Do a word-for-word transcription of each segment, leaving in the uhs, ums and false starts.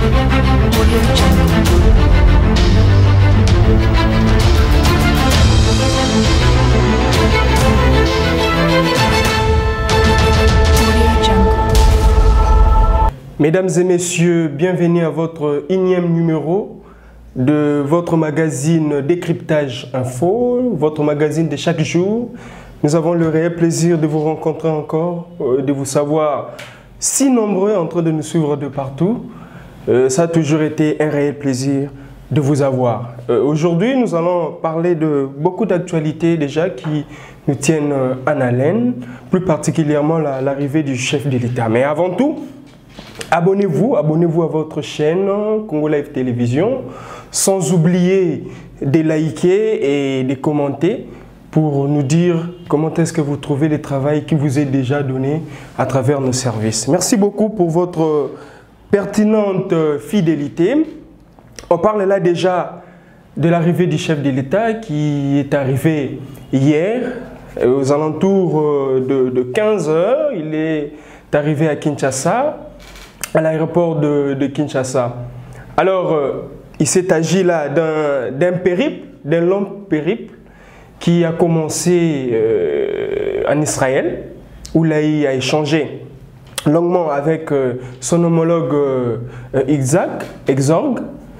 Mesdames et messieurs, bienvenue à votre énième numéro de votre magazine Décryptage Info, votre magazine de chaque jour. Nous avons le réel plaisir de vous rencontrer encore, de vous savoir si nombreux en train de nous suivre de partout. Ça a toujours été un réel plaisir de vous avoir. Aujourd'hui, nous allons parler de beaucoup d'actualités déjà qui nous tiennent en haleine, plus particulièrement l'arrivée du chef de l'État. Mais avant tout, abonnez-vous, abonnez-vous à votre chaîne Congo Live Télévision, sans oublier de liker et de commenter pour nous dire comment est-ce que vous trouvez le travail qui vous est déjà donné à travers nos services. Merci beaucoup pour votre pertinente fidélité. On parle là déjà de l'arrivée du chef de l'État qui est arrivé hier aux alentours de, de quinze heures. Il est arrivé à Kinshasa, à l'aéroport de, de Kinshasa. Alors, euh, il s'est agi là d'un périple, d'un long périple qui a commencé euh, en Israël, où là, il a échangé longuement avec euh, son homologue euh, Isaac, Exorg.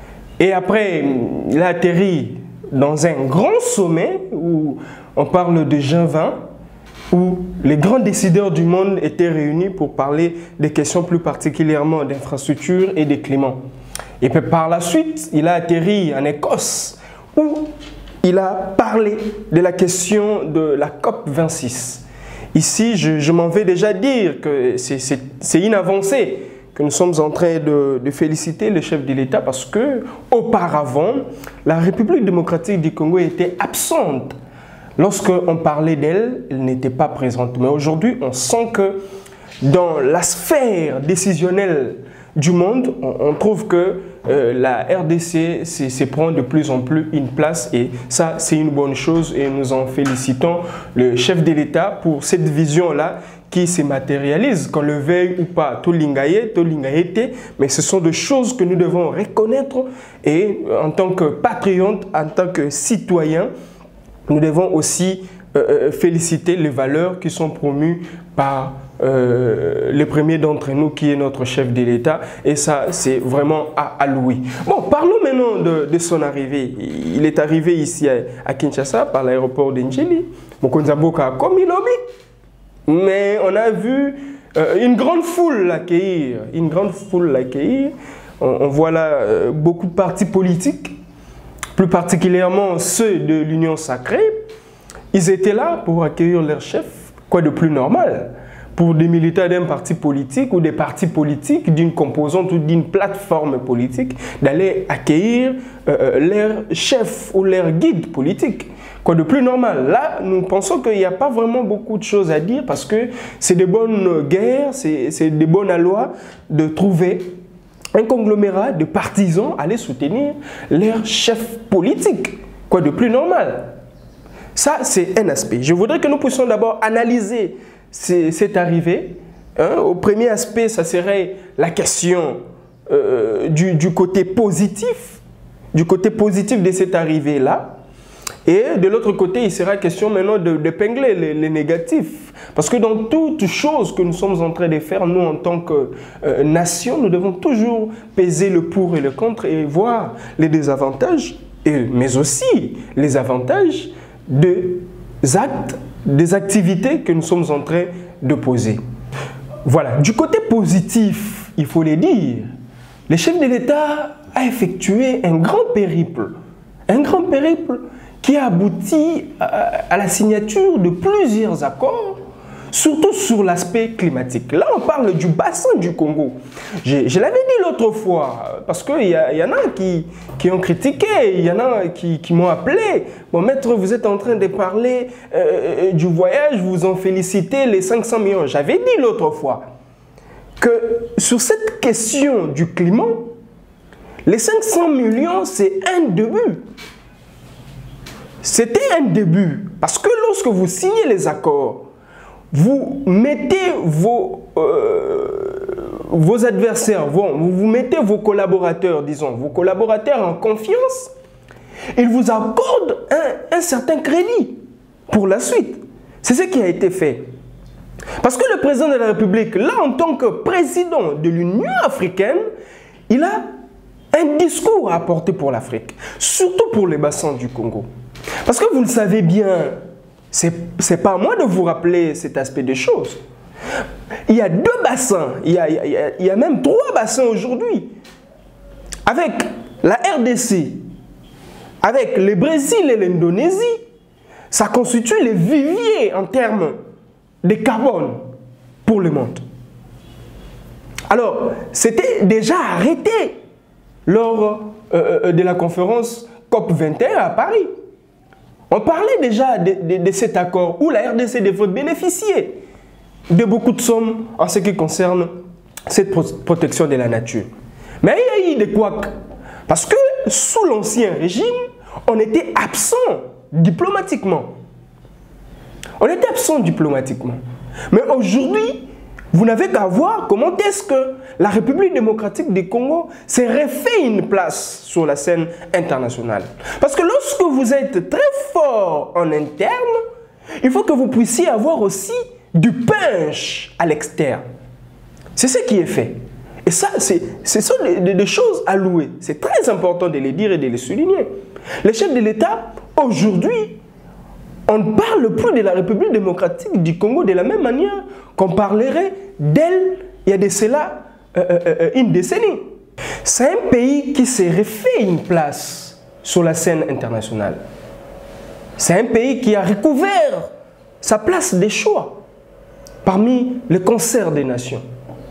Et après, il a atterri dans un grand sommet où on parle de G vingt, où les grands décideurs du monde étaient réunis pour parler des questions plus particulièrement d'infrastructure et de climat. Et puis par la suite, il a atterri en Écosse, où il a parlé de la question de la COP vingt-six. Ici, je, je m'en vais déjà dire que c'est une avancée que nous sommes en train de, de féliciter le chef de l'État parce que auparavant, la République démocratique du Congo était absente. Lorsqu'on parlait d'elle, elle n'était pas présente. Mais aujourd'hui, on sent que dans la sphère décisionnelle du monde, on, on trouve que euh, la R D C se prend de plus en plus une place. Et ça, c'est une bonne chose. Et nous en félicitons le chef de l'État pour cette vision-là qui se matérialise, qu'on le veuille ou pas. Tolingaye, Tolingaye, mais ce sont des choses que nous devons reconnaître. Et en tant que patriote, en tant que citoyen, nous devons aussi euh, féliciter les valeurs qui sont promues par euh, le premier d'entre nous, qui est notre chef de l'État. Et ça, c'est vraiment à, à louer. Bon, parlons maintenant de, de son arrivée. Il est arrivé ici à, à Kinshasa par l'aéroport d'Ndjili. Mokonzaboka comme il lobby. Mais on a vu euh, une grande foule l'accueillir. Une grande foule l'accueillir. On, on voit là euh, beaucoup de partis politiques, plus particulièrement ceux de l'Union sacrée. Ils étaient là pour accueillir leur chef, quoi de plus normal pour des militants d'un parti politique ou des partis politiques d'une composante ou d'une plateforme politique d'aller accueillir euh, leur chef ou leur guide politique. Quoi de plus normal? Là, nous pensons qu'il n'y a pas vraiment beaucoup de choses à dire parce que c'est de bonnes guerres, c'est de bonnes lois de trouver un conglomérat de partisans allaient soutenir leur chef politique. Quoi de plus normal? Ça, c'est un aspect. Je voudrais que nous puissions d'abord analyser cette arrivée. Hein. Au premier aspect, ça serait la question euh, du, du côté positif, du côté positif de cette arrivée-là. Et de l'autre côté, il sera question maintenant d'épingler les, les négatifs. Parce que dans toute chose que nous sommes en train de faire, nous, en tant que euh, nation, nous devons toujours peser le pour et le contre et voir les désavantages, et, mais aussi les avantages des actes, des activités que nous sommes en train de poser. Voilà. Du côté positif, il faut le dire, le chef de l'État a effectué un grand périple. Un grand périple qui a abouti à, à la signature de plusieurs accords, surtout sur l'aspect climatique. Là, on parle du bassin du Congo. Je, je l'avais dit l'autre fois, parce qu'il y, y en a qui, qui ont critiqué, il y en a qui, qui m'ont appelé. Bon, maître, vous êtes en train de parler euh, du voyage, vous en félicitez les cinq cents millions. J'avais dit l'autre fois que sur cette question du climat, les cinq cents millions, c'est un début. C'était un début, parce que lorsque vous signez les accords, vous mettez vos, euh, vos adversaires, vont, vous, vous mettez vos collaborateurs, disons, vos collaborateurs en confiance, ils vous accordent un, un certain crédit pour la suite. C'est ce qui a été fait. Parce que le président de la République, là, en tant que président de l'Union africaine, il a un discours à apporter pour l'Afrique, surtout pour les bassins du Congo. Parce que vous le savez bien, ce n'est pas à moi de vous rappeler cet aspect des choses. Il y a deux bassins, il y a, il y a, il y a même trois bassins aujourd'hui. Avec la R D C, avec le Brésil et l'Indonésie, ça constitue les viviers en termes de carbone pour le monde. Alors, c'était déjà arrêté lors euh, de la conférence COP vingt et un à Paris. On parlait déjà de, de, de cet accord où la R D C devrait bénéficier de beaucoup de sommes en ce qui concerne cette protection de la nature. Mais il y a eu des couacs. Parce que sous l'ancien régime, on était absent diplomatiquement. On était absent diplomatiquement. Mais aujourd'hui, vous n'avez qu'à voir comment est-ce que la République démocratique du Congo s'est refait une place sur la scène internationale. Parce que lorsque vous êtes très fort en interne, il faut que vous puissiez avoir aussi du punch à l'externe. C'est ce qui est fait. Et ça, ce sont des, des choses à louer. C'est très important de les dire et de les souligner. Les chefs de l'État, aujourd'hui, on ne parle plus de la République démocratique du Congo de la même manière qu'on parlerait d'elle il y a de cela euh, euh, une décennie. C'est un pays qui s'est refait une place sur la scène internationale. C'est un pays qui a recouvert sa place des choix parmi les concerts des nations.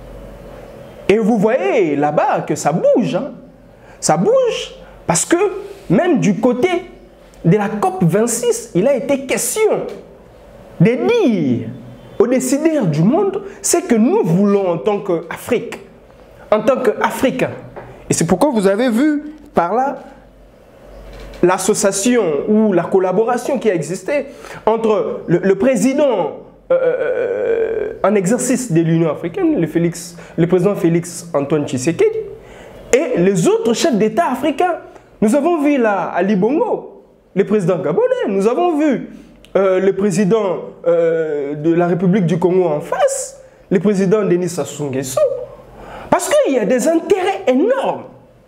Et vous voyez là-bas que ça bouge. Hein? Ça bouge parce que même du côté de la COP vingt-six, il a été question de dire aux décideurs du monde ce que nous voulons en tant qu'Afrique, en tant qu'Africains. Et c'est pourquoi vous avez vu par là l'association ou la collaboration qui a existé entre le, le président euh, euh, en exercice de l'Union africaine, le, Félix, le président Félix Antoine Tshisekedi, et les autres chefs d'État africains. Nous avons vu là Ali Bongo, le président gabonais, nous avons vu euh, le président euh, de la République du Congo en face, le président Denis Sassou Nguesso, parce qu'il y a des intérêts énormes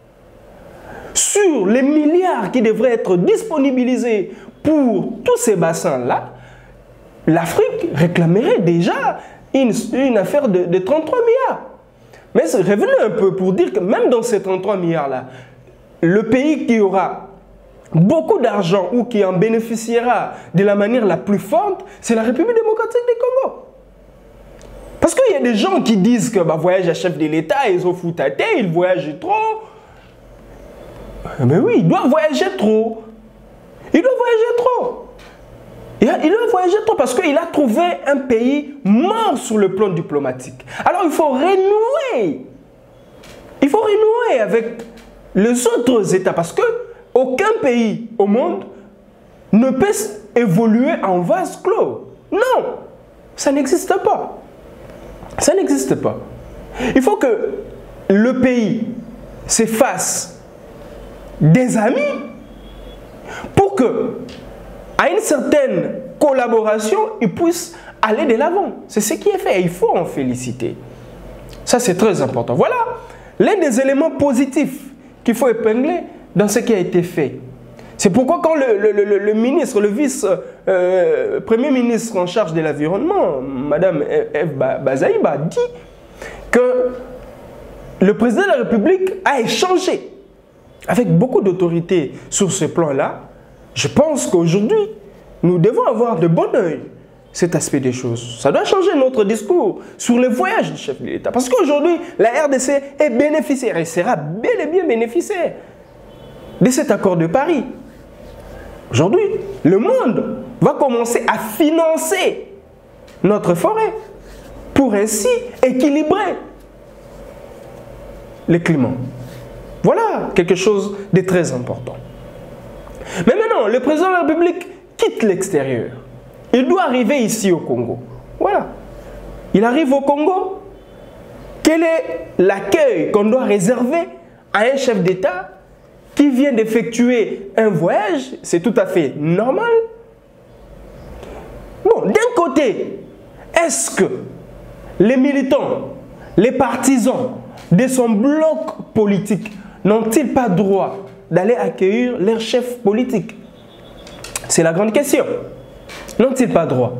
sur les milliards qui devraient être disponibilisés pour tous ces bassins-là. L'Afrique réclamerait déjà une, une affaire de, de trente-trois milliards. Mais revenez un peu pour dire que même dans ces trente-trois milliards-là, le pays qui aura beaucoup d'argent ou qui en bénéficiera de la manière la plus forte, c'est la République démocratique du Congo. Parce qu'il y a des gens qui disent que bah, voyage à chef de l'État, ils ont foutu à terre, ils voyagent trop. Mais oui, ils doivent voyager trop. Ils doivent voyager trop. Il doit voyager trop parce qu'il a trouvé un pays mort sur le plan diplomatique. Alors il faut renouer. Il faut renouer avec les autres États parce que aucun pays au monde ne peut évoluer en vase clos. Non, ça n'existe pas. Ça n'existe pas. Il faut que le pays se fasse des amis pour que, à une certaine collaboration, ils puissent aller de l'avant. C'est ce qui est fait et il faut en féliciter. Ça, c'est très important. Voilà l'un des éléments positifs qu'il faut épingler dans ce qui a été fait. C'est pourquoi quand le, le, le, le ministre, le vice-premier euh, ministre en charge de l'environnement, Madame Eve Bazaïba, dit que le président de la République a échangé avec beaucoup d'autorités sur ce plan-là. Je pense qu'aujourd'hui, nous devons avoir de bon oeil cet aspect des choses. Ça doit changer notre discours sur les voyages du chef de l'État. Parce qu'aujourd'hui, la R D C est bénéficiaire et sera bel et bien bénéficiaire de cet accord de Paris. Aujourd'hui, le monde va commencer à financer notre forêt pour ainsi équilibrer le climat. Voilà quelque chose de très important. Mais maintenant, le président de la République quitte l'extérieur. Il doit arriver ici au Congo. Voilà. Il arrive au Congo. Que Quel est l'accueil qu'on doit réserver à un chef d'État qui vient d'effectuer un voyage? C'est tout à fait normal. Bon, d'un côté, est-ce que les militants, les partisans de son bloc politique n'ont-ils pas droit d'aller accueillir leur chef politique? C'est la grande question. N'ont-ils pas droit?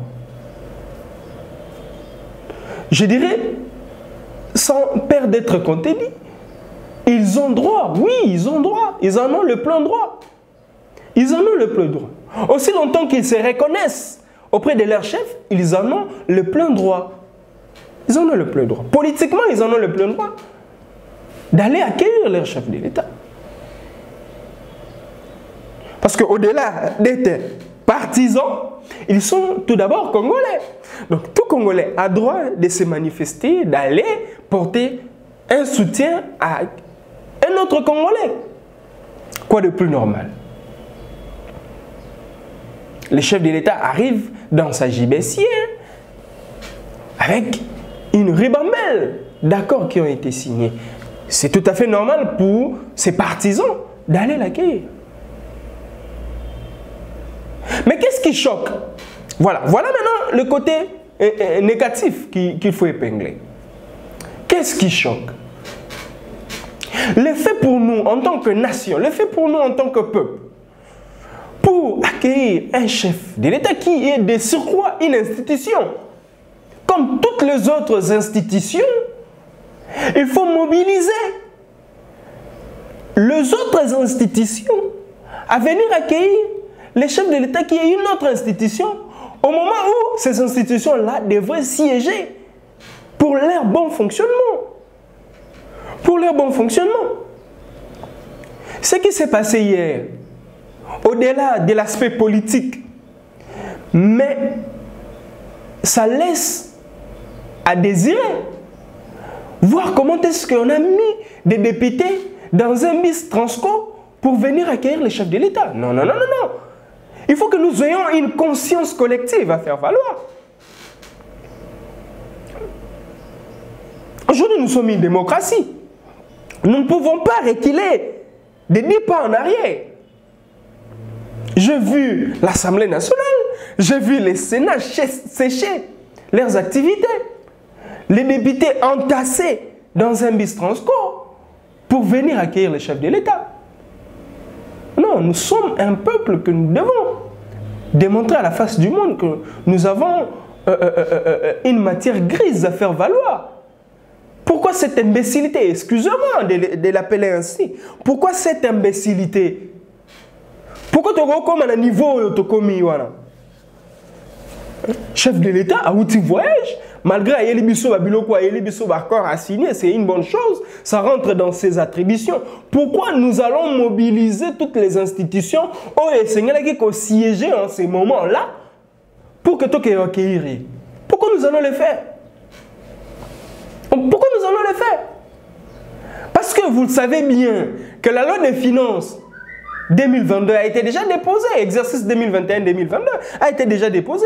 Je dirais, sans peur d'être contredit, ils ont droit, oui, ils ont droit, ils en ont le plein droit. Ils en ont le plein droit. Aussi longtemps qu'ils se reconnaissent auprès de leur chef, ils en ont le plein droit. Ils en ont le plein droit. Politiquement, ils en ont le plein droit d'aller accueillir leur chef de l'État. Parce qu'au-delà d'être partisans, ils sont tout d'abord Congolais. Donc tout Congolais a droit de se manifester, d'aller porter un soutien à un autre Congolais. Quoi de plus normal? Le chef de l'État arrive dans sa gibecière avec une ribambelle d'accords qui ont été signés. C'est tout à fait normal pour ses partisans d'aller l'accueillir. Mais qu'est-ce qui choque? Voilà, voilà maintenant le côté euh, euh, négatif qu'il qu'il faut épingler. Qu'est-ce qui choque? Le fait pour nous en tant que nation, le fait pour nous en tant que peuple, pour accueillir un chef de l'État qui est de surcroît une institution, comme toutes les autres institutions, il faut mobiliser les autres institutions à venir accueillir les chefs de l'État qui est une autre institution au moment où ces institutions-là devraient siéger pour leur bon fonctionnement. Pour leur bon fonctionnement. Ce qui s'est passé hier, au-delà de l'aspect politique, mais ça laisse à désirer. Voir comment est-ce qu'on a mis des députés dans un bus Transco pour venir accueillir les chefs de l'État. Non, non, non, non, non. Il faut que nous ayons une conscience collective à faire valoir. Aujourd'hui, nous sommes une démocratie. Nous ne pouvons pas reculer de dix pas en arrière. J'ai vu l'Assemblée nationale, j'ai vu les Sénats sécher leurs activités. Les députés entassés dans un bus Transco pour venir accueillir les chefs de l'État. Non, nous sommes un peuple que nous devons démontrer à la face du monde que nous avons euh, euh, euh, euh, une matière grise à faire valoir. Pourquoi cette imbécilité? Excusez-moi de, de l'appeler ainsi. Pourquoi cette imbécilité? Pourquoi tu as comme à un niveau tu commis voilà? Chef de l'État a outil voyage, malgré Ayeli Bisso Babiloko, Ayeli Bisso Bakor a signé, c'est une bonne chose, ça rentre dans ses attributions. Pourquoi nous allons mobiliser toutes les institutions oh, et Seigneur qui ont siégé en ces moments-là pour que tu aies accueillir? Pourquoi nous allons le faire? Pourquoi nous allons le faire? Parce que vous le savez bien que la loi des finances deux mille vingt-deux a été déjà déposée, exercice deux mille vingt et un deux mille vingt-deux a été déjà déposé.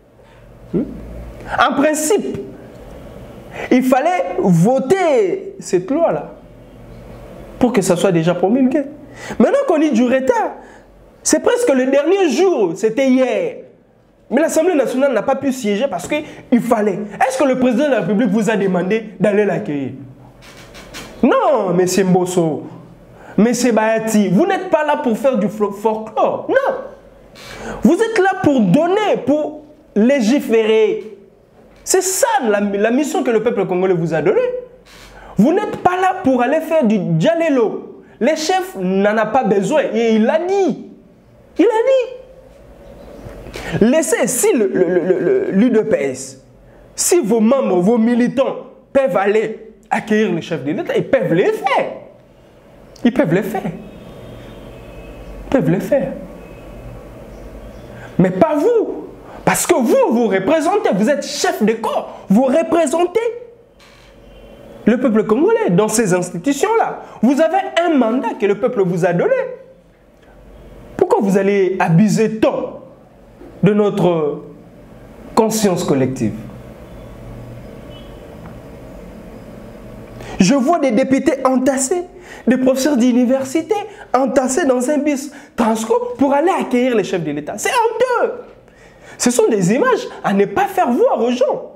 En principe, il fallait voter cette loi-là pour que ça soit déjà promulgué. Maintenant qu'on est du retard, c'est presque le dernier jour, c'était hier. Mais l'Assemblée nationale n'a pas pu siéger parce qu'il fallait. Est-ce que le président de la République vous a demandé d'aller l'accueillir? Non, M. Mbosso, M. Bayati, vous n'êtes pas là pour faire du folklore. Non. Vous êtes là pour donner, pour légiférer. C'est ça la, la mission que le peuple congolais vous a donnée. Vous n'êtes pas là pour aller faire du djalelo. Le chef n'en a pas besoin. Et il l'a dit. Il a dit. Laissez, si l'U D P S, si vos membres, vos militants peuvent aller accueillir le chef de l'État, ils peuvent le faire. Ils peuvent le faire. Ils peuvent le faire. Mais pas vous. Parce que vous, vous représentez, vous êtes chef de corps, vous représentez le peuple congolais dans ces institutions-là. Vous avez un mandat que le peuple vous a donné. Pourquoi vous allez abuser tant de notre conscience collective? Je vois des députés entassés, des professeurs d'université entassés dans un bus Transco pour aller accueillir les chefs de l'État. C'est honteux. Ce sont des images à ne pas faire voir aux gens.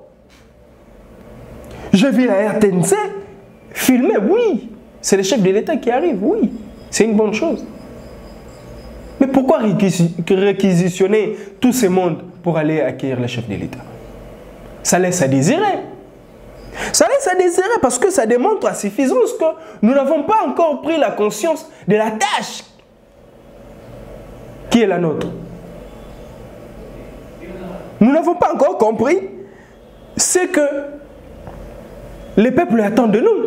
Je vis la R T N C filmer, oui. C'est les chefs de l'État qui arrivent, oui. C'est une bonne chose. Mais pourquoi réquisitionner tout ce monde pour aller accueillir les chefs de l'État? Ça laisse à désirer. Ça laisse à désirer parce que ça démontre à suffisance que nous n'avons pas encore pris la conscience de la tâche qui est la nôtre. Nous n'avons pas encore compris ce que les peuples attendent de nous.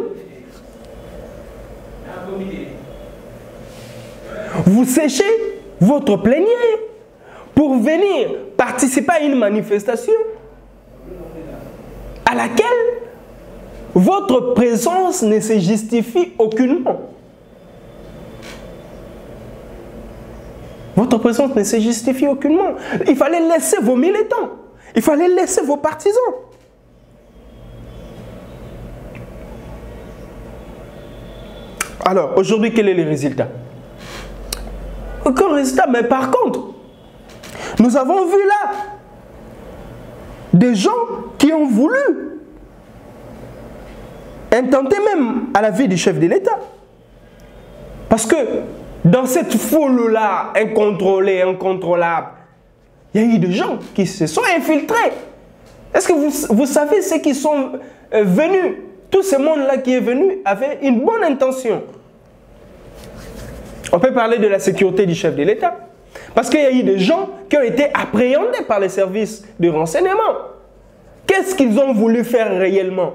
Vous séchez votre plénière pour venir participer à une manifestation à laquelle votre présence ne se justifie aucunement. Votre présence ne se justifie aucunement. Il fallait laisser vos militants. Il fallait laisser vos partisans. Alors, aujourd'hui, quel est le résultat? Aucun résultat, mais par contre, nous avons vu là des gens qui ont voulu intenter même à la vie du chef de l'État. Parce que dans cette foule-là, incontrôlée, incontrôlable, il y a eu des gens qui se sont infiltrés. Est-ce que vous, vous savez ceux qui sont euh, venus? Tout ce monde-là qui est venu avait une bonne intention. On peut parler de la sécurité du chef de l'État. Parce qu'il y a eu des gens qui ont été appréhendés par les services de renseignement. Qu'est-ce qu'ils ont voulu faire réellement?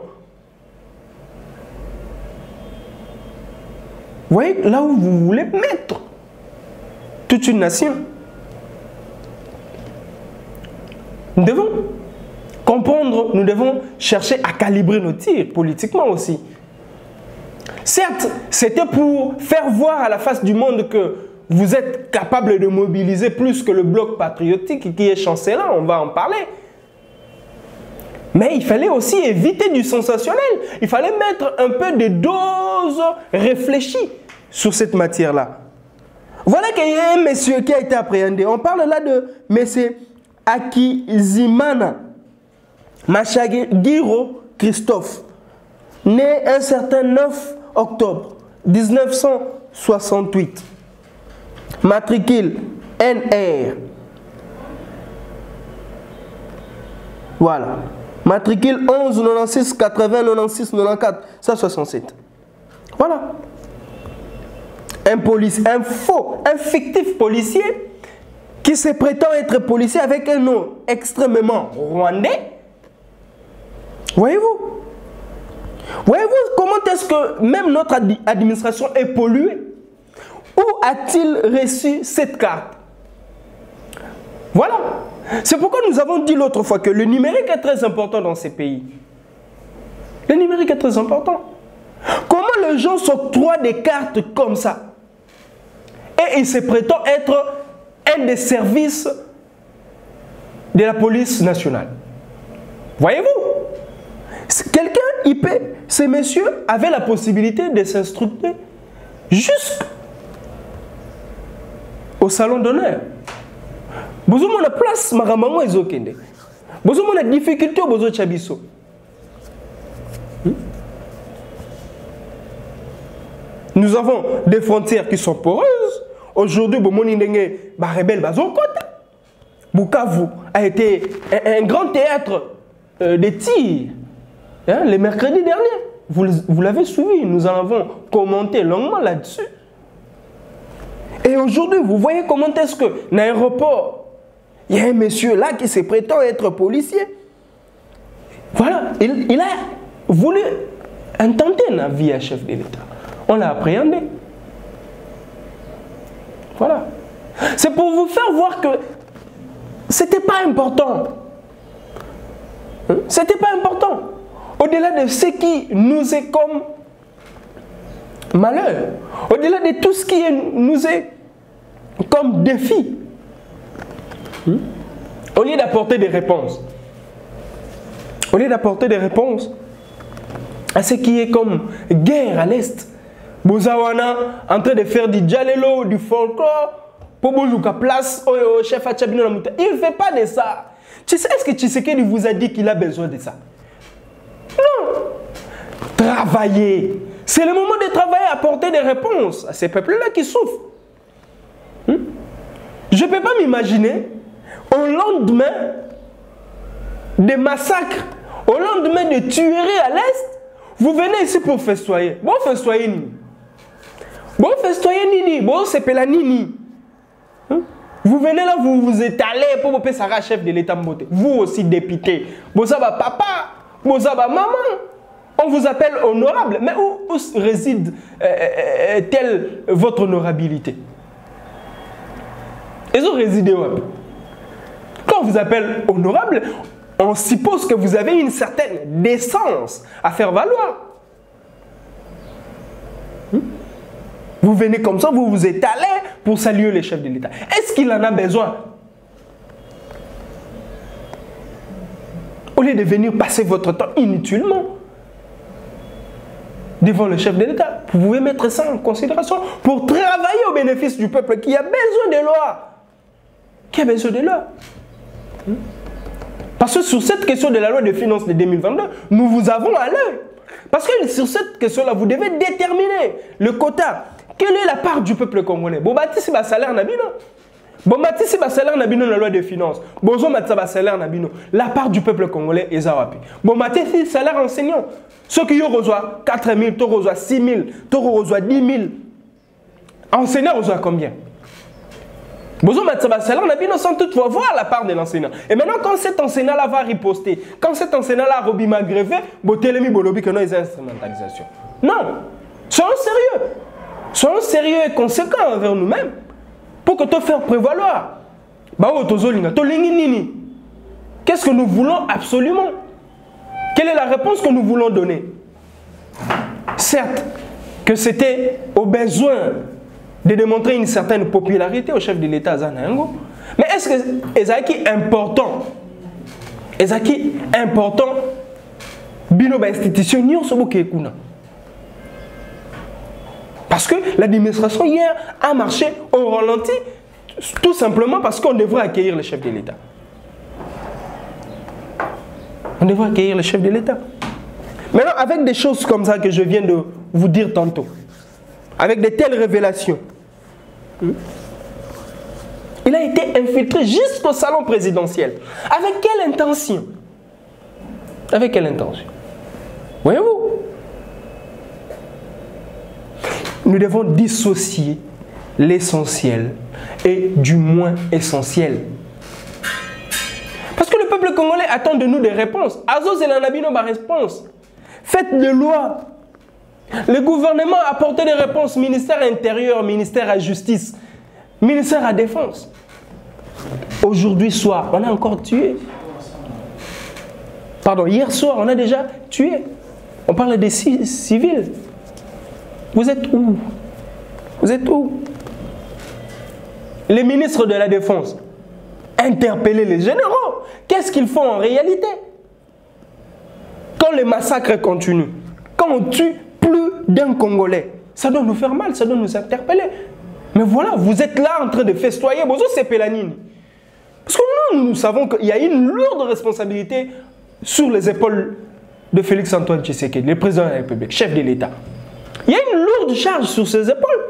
Vous voyez, là où vous voulez mettre toute une nation. Nous devons comprendre, nous devons chercher à calibrer nos tirs politiquement aussi. Certes, c'était pour faire voir à la face du monde que vous êtes capable de mobiliser plus que le bloc patriotique qui est chancelant, on va en parler. Mais il fallait aussi éviter du sensationnel. Il fallait mettre un peu de doses réfléchies sur cette matière-là. Voilà qu'il y a un monsieur qui a été appréhendé. On parle là de monsieur Akizimana Machagiro Christophe, né un certain neuf octobre mille neuf cent soixante-huit. Matricule N R. Voilà. Matricule onze quatre-vingt-seize quatre-vingts quatre-vingt-seize quatre-vingt-quatorze cent soixante-sept. Voilà. Un policier, un faux, un fictif policier qui se prétend être policier avec un nom extrêmement rwandais. Voyez-vous? Voyez-vous comment est-ce que même notre ad administration est polluée? Où a-t-il reçu cette carte? Voilà. C'est pourquoi nous avons dit l'autre fois que le numérique est très important dans ces pays. Le numérique est très important. Comment les gens s'octroient des cartes comme ça? Et il se prétend être un des services de la police nationale. Voyez-vous? Quelqu'un, il peut, ces messieurs avaient la possibilité de s'instructer jusqu'au salon d'honneur. Vous avez la place, maramamo ezokende. Vous avez la difficulté au besoin de chabiso. Nous avons des frontières qui sont poreuses. Aujourd'hui, les rebelles sont Bukavu a été un, un grand théâtre euh, de tir. Hein, le mercredi dernier, vous, vous l'avez suivi, nous en avons commenté longuement là-dessus. Et aujourd'hui, vous voyez comment est-ce que, dans l'aéroport, il y a un monsieur là qui se prétend être policier. Voilà, il, il a voulu intenter la vie à chef de l'État. On l'a appréhendé. Voilà. C'est pour vous faire voir que c'était pas important. Hein? C'était pas important. Au-delà de ce qui nous est comme malheur, au-delà de tout ce qui est, nous est comme défi, hein? Au lieu d'apporter des réponses, au lieu d'apporter des réponses, à ce qui est comme guerre à l'Est. Bozawana en train de faire du jalelo, du folklore, pour Bouzouka place, oh, oh, chef Achabino Namuta. Il ne fait pas de ça. Tu sais, est-ce que Tshisekedi vous a dit qu'il a besoin de ça? Non. Travailler. C'est le moment de travailler, apporter des réponses à ces peuples-là qui souffrent. Hmm? Je ne peux pas m'imaginer, au lendemain des massacres, au lendemain de tueries à l'Est, vous venez ici pour festoyer. Bon, festoyer nini. Bon, festoyer nini. Bon, c'est pela nini. Hmm? Vous venez là, vous vous étalez pour vous Sarah, chef de l'État Mbote. Vous aussi, député. Bon, ça va papa. Bon, ça va maman. On vous appelle honorable. Mais où, où réside euh, euh, telle votre honorabilité? Ils ont résidé où? Quand on vous appelle honorable, on suppose que vous avez une certaine décence à faire valoir. Hmm? Vous venez comme ça, vous vous étalez pour saluer les chefs de l'État. Est-ce qu'il en a besoin? Au lieu de venir passer votre temps inutilement devant le chef de l'État, vous pouvez mettre ça en considération pour travailler au bénéfice du peuple qui a besoin de lois. Qui a besoin de lois. Hmm? Parce que sur cette question de la loi de finances de deux mille vingt-deux, nous vous avons à l'œil. Parce que sur cette question-là, vous devez déterminer le quota. Quelle est la part du peuple congolais? Bon, bah, c'est le salaire nabino. Bon, bah, c'est le salaire nabino dans la loi de finances. Bon, c'est le salaire nabino. La part du peuple congolais est zawapi. Bon, bah, c'est le salaire enseignant. Ceux qui reçoivent quatre mille, tu reçois six mille, tu reçois dix mille. Enseignant reçoit combien? Besoin de salaire, on a bien sans toutefois voir la part de l'enseignant. Et maintenant, quand cet enseignant-là va riposter, quand cet enseignant-là a Roby Magrévé, Botelemi Bolobi, que non, ils ont instrumentalisation. Non. Soyons sérieux. Soyons sérieux et conséquents envers nous-mêmes pour que tu fasses prévaloir. Qu'est-ce que nous voulons absolument? Quelle est la réponse que nous voulons donner? Certes, que c'était au besoin de démontrer une certaine popularité au chef de l'État Zanango. Mais est-ce que c'est important? Est-ce que important bino ba institution nyonso bokekuna? Parce que l'administration hier a marché au ralenti, tout simplement parce qu'on devrait accueillir le chef de l'État. On devrait accueillir le chef de l'État. Maintenant, avec des choses comme ça que je viens de vous dire tantôt, avec de telles révélations, il a été infiltré jusqu'au salon présidentiel. Avec quelle intention? Avec quelle intention? Voyez-vous? Nous devons dissocier l'essentiel et du moins essentiel. Parce que le peuple congolais attend de nous des réponses. Azos et l'anabino ma réponse. Faites des lois. Le gouvernement a apporté des réponses. Ministère intérieur, ministère à justice, ministère à défense. Aujourd'hui soir, on a encore tué. Pardon, hier soir, on a déjà tué. On parle des civils. Vous êtes où? Vous êtes où? Les ministres de la Défense, interpeller les généraux. Qu'est-ce qu'ils font en réalité? Quand les massacres continuent, quand on tue plus d'un Congolais, ça doit nous faire mal, ça doit nous interpeller. Mais voilà, vous êtes là en train de festoyer. Bonjour, c'est Pélanine. Parce que nous, nous savons qu'il y a une lourde responsabilité sur les épaules de Félix Antoine Tshisekedi, le président de la République, chef de l'État. Il y a une lourde charge sur ses épaules.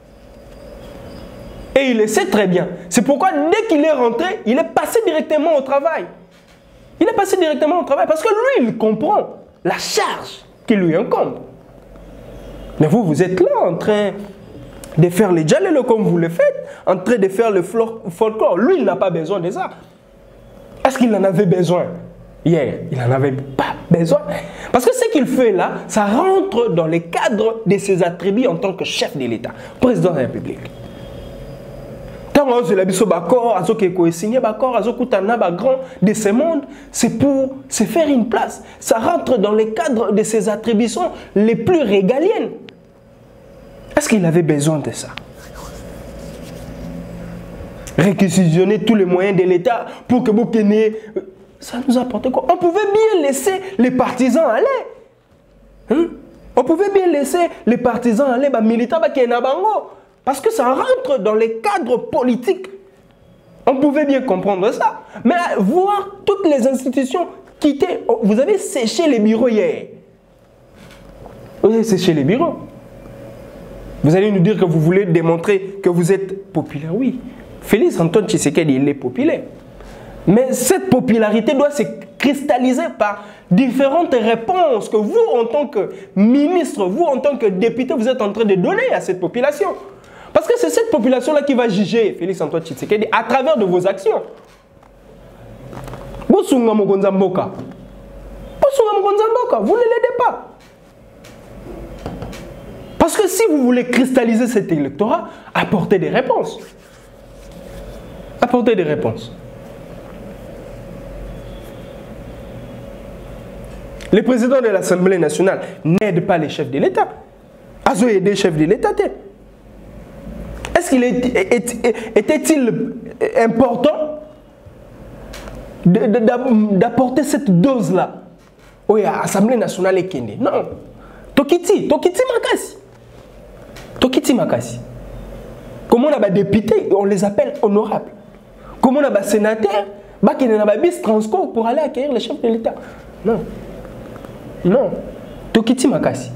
Et il le sait très bien. C'est pourquoi dès qu'il est rentré, il est passé directement au travail. Il est passé directement au travail parce que lui, il comprend la charge qui lui incombe. Mais vous, vous êtes là en train de faire les djalelo comme vous le faites, en train de faire le folklore. Lui, il n'a pas besoin de ça. Est-ce qu'il en avait besoin? Hier, il n'en avait pas besoin. Parce que ce qu'il fait là, ça rentre dans le cadre de ses attributs en tant que chef de l'État, président de la République. Tant que la biso bakor, azo keko signé bakor, azo kutana ba grand de ce monde, c'est pour se faire une place. Ça rentre dans le cadre de ses attributions les plus régaliennes. Est-ce qu'il avait besoin de ça? Réquisitionner tous les moyens de l'État pour que vous teniez... Ça nous apporte quoi? On pouvait bien laisser les partisans aller. Hein? On pouvait bien laisser les partisans aller, les militants, qui bango, parce que ça rentre dans les cadres politiques. On pouvait bien comprendre ça. Mais voir toutes les institutions quitter, vous avez séché les bureaux hier. Vous avez séché les bureaux. Vous allez nous dire que vous voulez démontrer que vous êtes populaire. Oui, Félix Antoine Tshisekedi, il est populaire. Mais cette popularité doit se cristalliser par différentes réponses que vous, en tant que ministre, vous, en tant que député, vous êtes en train de donner à cette population. Parce que c'est cette population-là qui va juger Félix Antoine Tshisekedi à travers de vos actions. Vous ne l'aidez pas. Parce que si vous voulez cristalliser cet électorat, apportez des réponses. Apportez des réponses. Le président de l'Assemblée nationale n'aide pas les chefs de l'État. Azo aide les chefs de l'État. Est-ce qu'il était-il important d'apporter cette dose-là? Oui, à l'Assemblée nationale est Kende. Non. Tokiti, Tokiti Makasi. Tokiti Makasi. Comment on a des députés, on les appelle honorables. Comment on a des sénateurs, qui ont des bis transco pour aller accueillir les chefs de l'État. Non. Non. Tokiti Makasi.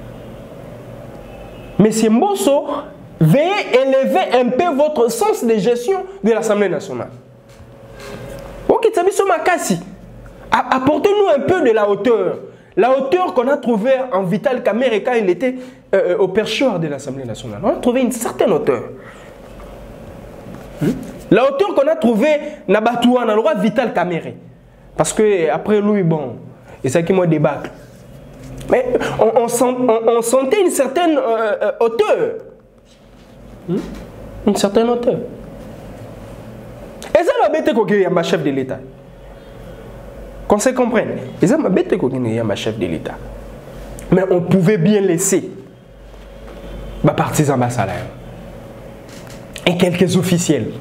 Monsieur Mbosso, veuillez élever un peu votre sens de gestion de l'Assemblée nationale. Ok, Tabiso Makasi. Apportez-nous un peu de la hauteur. La hauteur qu'on a trouvée en Vital Kamerhe quand il était euh, au perchoir de l'Assemblée nationale. On a trouvé une certaine hauteur. Hmm? La hauteur qu'on a trouvée dans le roi Vital Kamerhe. Parce que après lui, bon, et ça qui m'a débâcle. Mais on, on, sent, on, on sentait une certaine euh, euh, hauteur. Hmm? Une certaine hauteur. Et ça m'a bêté qu'il y a ma chef de l'État. Qu'on se comprenne. Et ça m'a bêté qu'il y a ma chef de l'État. Mais on pouvait bien laisser ma partisan Bassala et quelques officiels.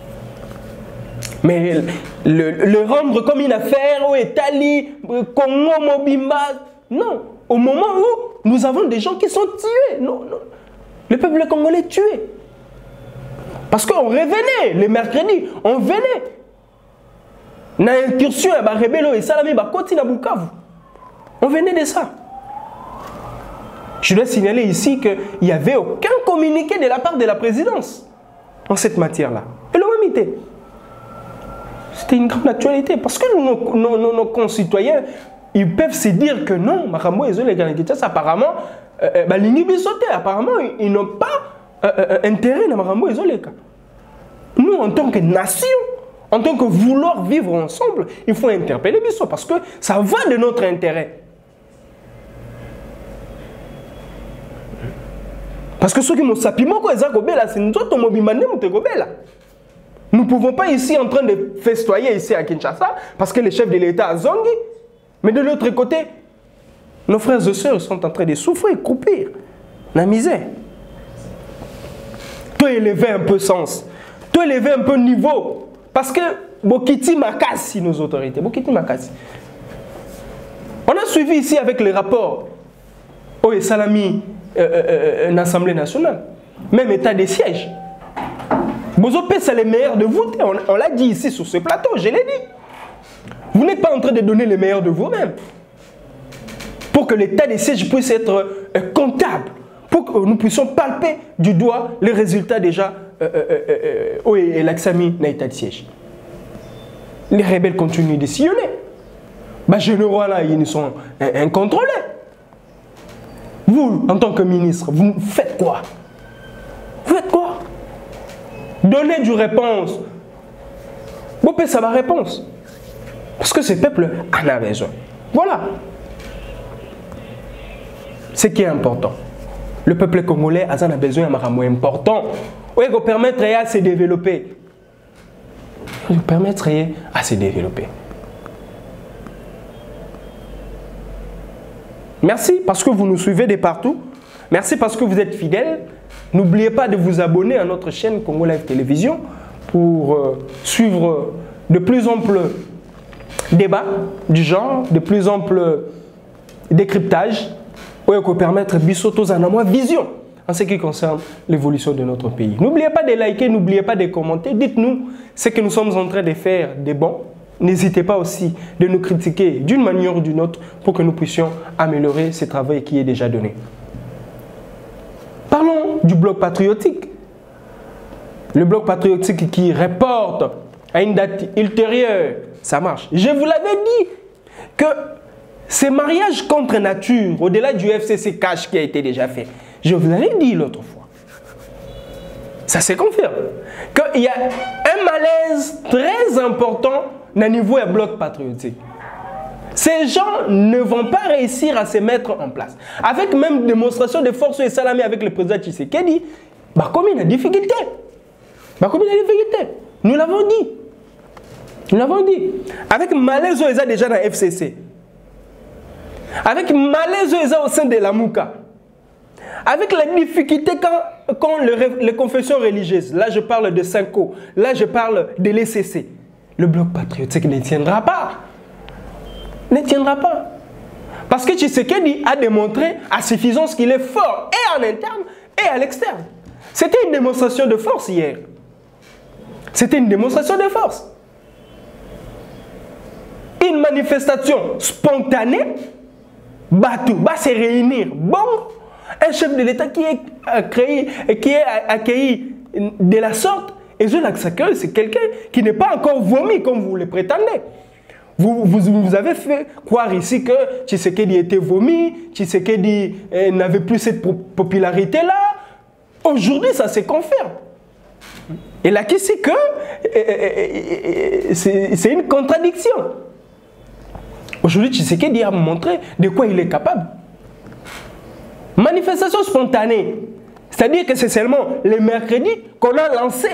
Mais le, le rendre comme une affaire au Italie, Congo, Mobimba, non. Au moment où nous avons des gens qui sont tués. Non, non. Le peuple congolais tué. Parce qu'on revenait le mercredi, on venait. Na incursion à Rebello et Salami Bakoti na Bukavu. On venait de ça. Je dois signaler ici qu'il n'y avait aucun communiqué de la part de la présidence en cette matière-là. Et l'hommité. C'était une grande actualité. Parce que nos, nos, nos, nos concitoyens, ils peuvent se dire que non, Marambo et Zolé apparemment, euh, bah, apparemment, ils n'ont pas euh, euh, intérêt dans Marambo et Zolé. Nous, en tant que nation, en tant que vouloir vivre ensemble, il faut interpeller Bisso parce que ça va de notre intérêt. Parce que ceux qui m'ont sapé, nous ne pouvons pas ici en train de festoyer ici à Kinshasa parce que les chefs de l'État zongi. Mais de l'autre côté, nos frères et sœurs sont en train de souffrir, croupir, la misère. Toi élever un peu sens, toi élever un peu niveau. Parce que Bokiti Makasi, nos autorités, Bokiti Makasi. On a suivi ici avec les rapports au Salami, euh, euh, euh, l'Assemblée nationale, même état des sièges. Bozopé, c'est les meilleurs de vous. On, on l'a dit ici sur ce plateau, je l'ai dit. Vous n'êtes pas en train de donner les meilleurs de vous-même. Pour que l'état des sièges puisse être euh, comptable. Pour que nous puissions palper du doigt les résultats déjà euh, euh, euh, euh, et l'examen dans l'état de siège. Les rebelles continuent de sillonner. Les généraux là, ils sont euh, incontrôlés. Vous, en tant que ministre, vous faites quoi? Vous faites quoi? Donnez du réponse. Vous pouvez savoir réponse. Parce que ce peuple en a besoin. Voilà. Ce qui est important. Le peuple congolais a besoin d'un maramo important. Oui, pour permettre à se développer. Pour permettre à se développer. Merci parce que vous nous suivez de partout. Merci parce que vous êtes fidèles. N'oubliez pas de vous abonner à notre chaîne Congo Live Télévision pour euh, suivre de plus amples débats du genre, de plus amples décryptages pour permettre Bissotos en moins vision en ce qui concerne l'évolution de notre pays. N'oubliez pas de liker, n'oubliez pas de commenter. Dites-nous ce que nous sommes en train de faire de bon. N'hésitez pas aussi de nous critiquer d'une manière ou d'une autre pour que nous puissions améliorer ce travail qui est déjà donné. Parlons du bloc patriotique. Le bloc patriotique qui reporte à une date ultérieure, ça marche. Je vous l'avais dit que ces mariages contre nature, au-delà du F C C cash qui a été déjà fait, je vous l'avais dit l'autre fois. Ça se confirme. Qu'il y a un malaise très important au niveau du bloc patriotique. Ces gens ne vont pas réussir à se mettre en place. Avec même démonstration de force et salamé avec le président Tshisekedi, bah comme il y a difficulté. Bah comme il y a difficulté. Nous l'avons dit. Nous l'avons dit. Avec malaise ils ont déjà dans la F C C. Avec malaise ils ont au sein de la Mouka. Avec la difficulté quand, quand le, les confessions religieuses, là je parle de Cinco, là je parle de l'E C C, le bloc patriotique ne tiendra pas. Ne tiendra pas. Parce que Tshisekedi a démontré à suffisance qu'il est fort et en interne et à l'externe. C'était une démonstration de force hier. C'était une démonstration de force. Une manifestation spontanée, Batou va se réunir. Bon, un chef de l'État qui est créé, qui est accueilli de la sorte, et je l'accepte, c'est quelqu'un qui n'est pas encore vomi comme vous le prétendez. Vous, vous, vous avez fait croire ici que Tshisekedi était vomi, Tshisekedi eh, n'avait plus cette popularité-là. Aujourd'hui, ça se confirme. Et là, qui c'est que eh, eh, eh, c'est une contradiction. Aujourd'hui, Tshisekedi a montré de quoi il est capable. Manifestation spontanée, c'est-à-dire que c'est seulement le mercredi qu'on a lancé.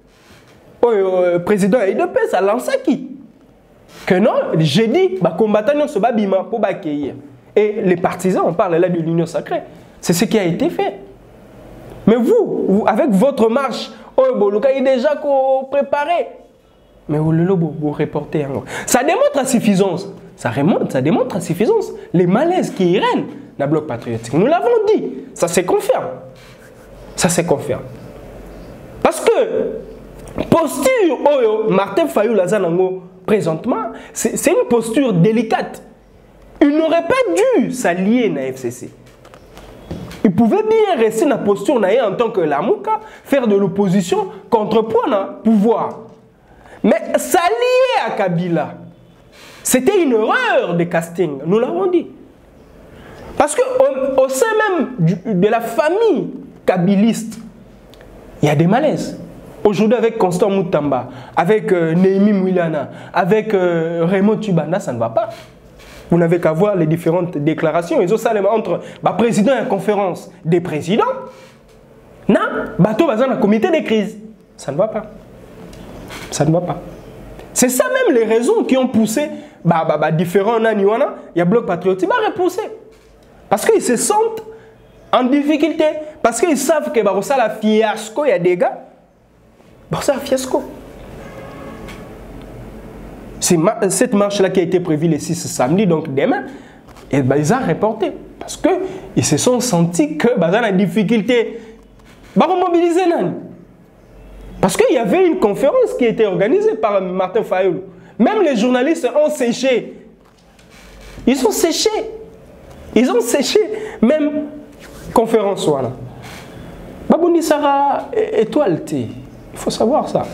Le président I D P S a lancé qui? Que non, jeudi, les combattants se battent pour accueillir. Et les partisans, on parle là de l'union sacrée. C'est ce qui a été fait. Mais vous, vous avec votre marche, vous avez déjà préparé. Mais vous le vous reportez. Ça démontre à suffisance. Ça remonte, ça démontre à suffisance les malaises qui règnent dans le bloc patriotique. Nous l'avons dit. Ça se confirme. Ça se confirme. Parce que posture, oh, Martin Fayulu Lazanango, présentement, c'est une posture délicate. Il n'aurait pas dû s'allier à F C C. Il pouvait bien rester dans la posture en tant que Lamouka, faire de l'opposition, contrepoids le pouvoir. Mais s'allier à Kabila, c'était une erreur de casting, nous l'avons dit. Parce qu'au au sein même du, de la famille kabiliste, il y a des malaises. Aujourd'hui, avec Constant Moutamba, avec euh, Néhémie Mouilana, avec euh, Raymond Tubanda, ça ne va pas. Vous n'avez qu'à voir les différentes déclarations. Ils ont ça entre bah, président et la conférence des présidents. Non, bateau dans un comité de crise. Ça ne va pas. Ça ne va pas. C'est ça même les raisons qui ont poussé bah, bah, bah, différents naniwana. Il y a bloc patriotique va repousser. Parce qu'ils se sentent en difficulté. Parce qu'ils savent que bah, ça la fiasco, il y a des gars. Bah, ça fiasco. C'est cette marche-là qui a été prévue le six samedi, donc demain, et bah, ils ont reporté. Parce qu'ils se sont sentis que bah, dans la difficulté, bah, on mobilisait nan. Parce qu'il y avait une conférence qui était organisée par Martin Fayulu. Même les journalistes ont séché. Ils ont séché. Ils ont séché. Même conférence. Voilà. Babouni Sarah étoile. Il faut savoir ça.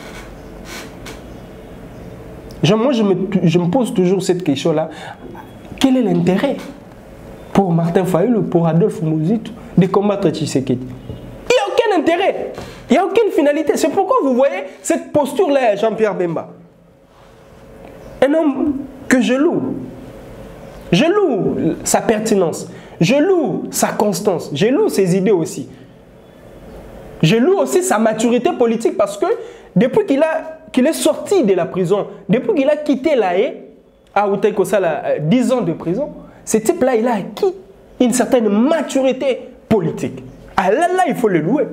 Moi, je me, je me pose toujours cette question-là. Quel est l'intérêt pour Martin Fayulu, pour Adolphe Mouzitu, de combattre Tshisekedi? Il n'y a aucun intérêt. Il n'y a aucune finalité. C'est pourquoi vous voyez cette posture-là, Jean-Pierre Bemba. Un homme que je loue. Je loue sa pertinence. Je loue sa constance. Je loue ses idées aussi. Je loue aussi sa maturité politique parce que depuis qu'il a qu'il est sorti de la prison, depuis qu'il a quitté la haie, à Outekosa, dix ans de prison, ce type-là, il a acquis une certaine maturité politique. Ah là, là, il faut le louer.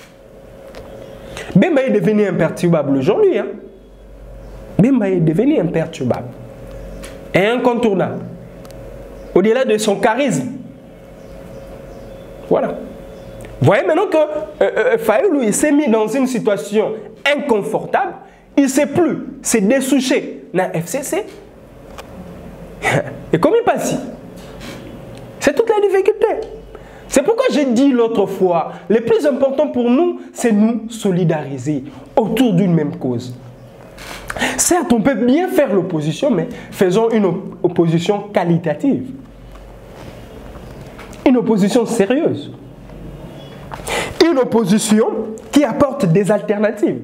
Bemba est devenu imperturbable aujourd'hui. Hein? Bemba est devenu imperturbable. Et incontournable. Au-delà de son charisme, Voilà. Vous voyez maintenant que euh, euh, Fayulu, il s'est mis dans une situation inconfortable. Il ne sait plus se dessoucher dans F C C. Et comme il passe, c'est toute la difficulté. C'est pourquoi j'ai dit l'autre fois, le plus important pour nous, c'est nous solidariser autour d'une même cause. Certes, on peut bien faire l'opposition, mais faisons une opposition qualitative. Une opposition sérieuse. Une opposition qui apporte des alternatives.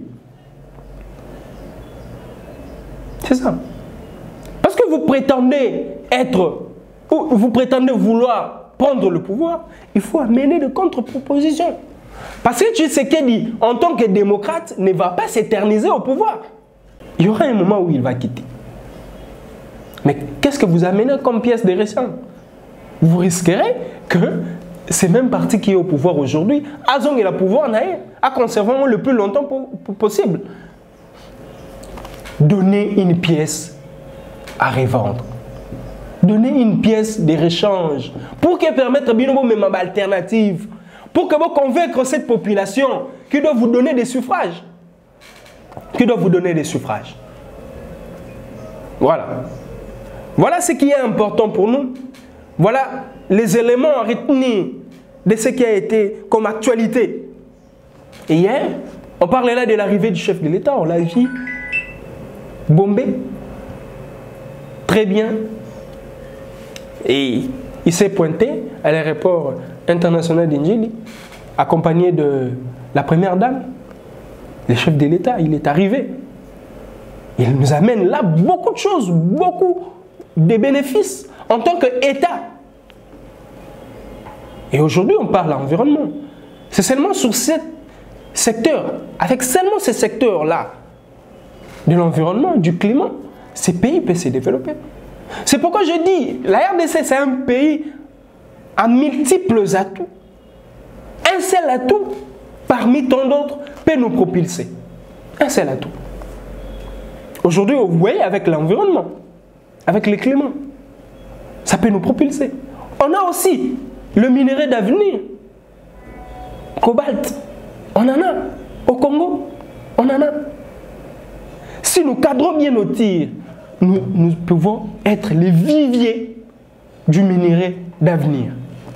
C'est ça. Parce que vous prétendez être, ou vous prétendez vouloir prendre le pouvoir, il faut amener des contre-propositions. Parce que Tshisekedi, en tant que démocrate, ne va pas s'éterniser au pouvoir. Il y aura un moment où il va quitter. Mais qu'est-ce que vous amenez comme pièce de récent? Vous risquerez que ce même parti qui est au pouvoir aujourd'hui, Azong et le pouvoir, à conserver le plus longtemps possible. Donnez une pièce à revendre. Donnez une pièce de réchange pour que permettre bien une alternative, pour que vous convaincre cette population qui doit vous donner des suffrages. Qui doit vous donner des suffrages. Voilà. Voilà ce qui est important pour nous. Voilà les éléments à retenir de ce qui a été comme actualité. Et hier, on parlait là de l'arrivée du chef de l'État, on l'a vu. Bombé. Très bien. Et il s'est pointé à l'aéroport international d'Indjili, accompagné de la première dame, le chef de l'État. Il est arrivé. Il nous amène là beaucoup de choses, beaucoup de bénéfices en tant qu'État. Et aujourd'hui, on parle d'environnement. C'est seulement sur ce secteur, avec seulement ce secteur-là, de l'environnement, du climat, ces pays peuvent se développer. C'est pourquoi je dis, la R D C, c'est un pays à multiples atouts. Un seul atout, parmi tant d'autres, peut nous propulser. Un seul atout. Aujourd'hui, vous voyez, avec l'environnement, avec le climat, ça peut nous propulser. On a aussi le minerai d'avenir, cobalt, on en a. Au Congo, on en a. Si nous cadrons bien nos tirs, nous, nous pouvons être les viviers du minerai d'avenir.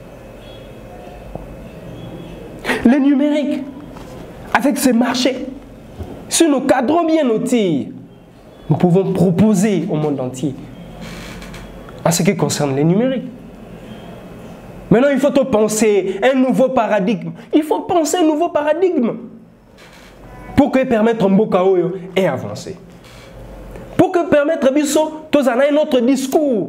Le numérique, avec ces marchés, si nous cadrons bien nos tirs, nous pouvons proposer au monde entier en ce qui concerne les numériques. Maintenant, il faut penser un nouveau paradigme. Il faut penser un nouveau paradigme pour que permettre Mbokaoyo et avancer. Pour que permettre Bisso, tous en un autre discours,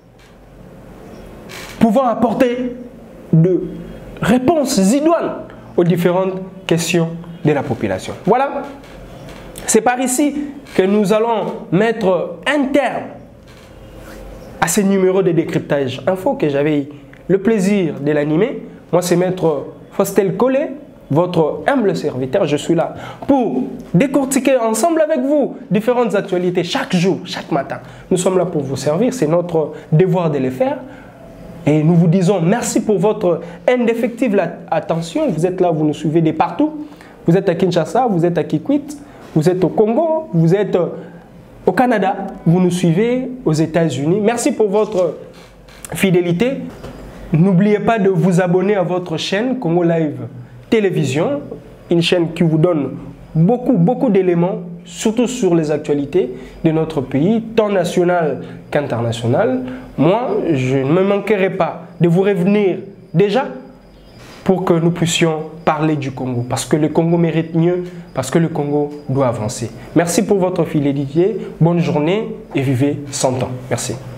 pouvant apporter de réponses idoines aux différentes questions de la population. Voilà. C'est par ici que nous allons mettre un terme à ces numéros de décryptage info que j'avais le plaisir de l'animer. Moi, c'est Maître Faustel Collet, votre humble serviteur. Je suis là pour décortiquer ensemble avec vous différentes actualités chaque jour, chaque matin. Nous sommes là pour vous servir. C'est notre devoir de le faire. Et nous vous disons merci pour votre indéfectible attention. Vous êtes là, vous nous suivez de partout. Vous êtes à Kinshasa, vous êtes à Kikwit, vous êtes au Congo, vous êtes au Canada, vous nous suivez aux États-Unis. Merci pour votre fidélité. N'oubliez pas de vous abonner à votre chaîne Congo Live Télévision, une chaîne qui vous donne beaucoup, beaucoup d'éléments, surtout sur les actualités de notre pays, tant national qu'international. Moi, je ne me manquerai pas de vous revenir déjà pour que nous puissions parler du Congo. Parce que le Congo mérite mieux, parce que le Congo doit avancer. Merci pour votre fidélité, bonne journée et vivez cent ans. Merci.